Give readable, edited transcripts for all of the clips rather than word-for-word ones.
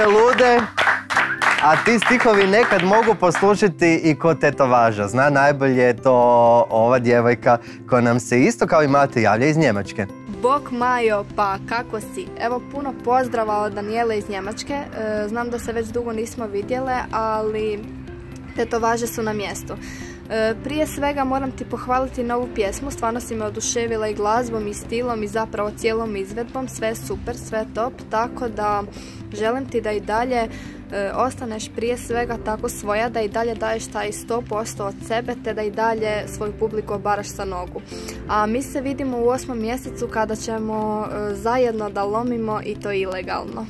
nije lude, a ti stihovi nekad mogu poslužiti i kod tetovaža. Zna najbolje to ova djevojka koja nam se isto kao i Mate javlja iz Njemačke. Bok Majo, pa kako si? Evo, puno pozdrava od Danijele iz Njemačke. Znam da se već dugo nismo vidjele, ali tetovaže su na mjestu. Prije svega moram ti pohvaliti novu pjesmu, stvarno si me oduševila i glazbom i stilom i zapravo cijelom izvedbom, sve super, sve top, tako da želim ti da i dalje ostaneš prije svega tako svoja, da i dalje daješ taj 100% od sebe, te da i dalje svoju publiku obaraš sa nogu. A mi se vidimo u 8. mjesecu kada ćemo zajedno da lomimo i to ilegalno.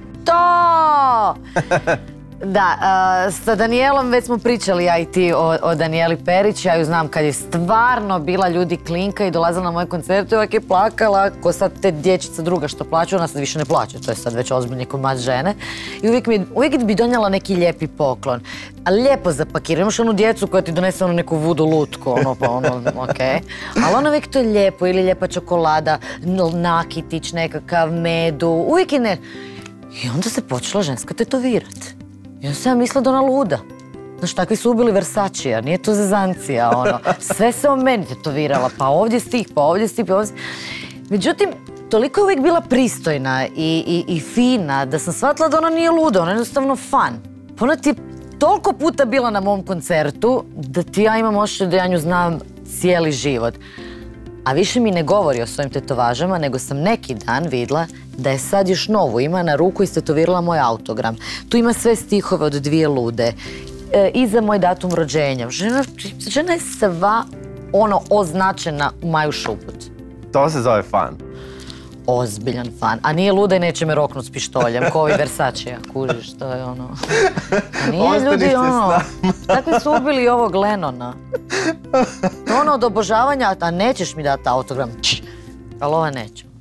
To! Da, sa Danijelom već smo pričali ja i ti o Danijeli Perić. Ja ju znam kad je stvarno bila ljudi klinka i dolazila na moje koncerte i uvijek je plakala ko sad te dječica druga što plaću, ona sad više ne plaće, to je sad već ozbiljni komad žene. I uvijek bi donijela neki lijepi poklon. A lijepo zapakira, imaš onu djecu koja ti donese onu neku vudu lutku, okej. Ali ono uvijek to je lijepo, ili lijepa čokolada, nakitić, nekakav medu, uvijek je ne... I onda se počela ženska tetovirati. I onda sam ja mislila da ona luda. Znaš, takvi su ubili Versacija, nije to zezancija, ono. Sve se o meni tetovirala, pa ovdje stih, pa ovdje stih, pa ovdje stih. Međutim, toliko je uvijek bila pristojna i fina da sam shvatila da ona nije luda, ona je jednostavno fan. Pa ona ti je toliko puta bila na mom koncertu da ti ja imam osjećaj da ja nju znam cijeli život. A više mi ne govori o svojim tetovažama, nego sam neki dan vidjela da je sad još novu, ima na ruku istetovirala moj autogram. Tu ima sve stihove od 2 lude, iza moj datum rođenja. Žena je sva označena u Maju Šuput. To se zove fan. Ozbiljan fan. A nije luda i neće me roknut s pištoljem, ko ovi Versacija, kužiš, to je ono... A nije ljudi ono... Takvi su ubili ovog Lennona. Ono od obožavanja, a nećeš mi dati autogram, ali ova neću.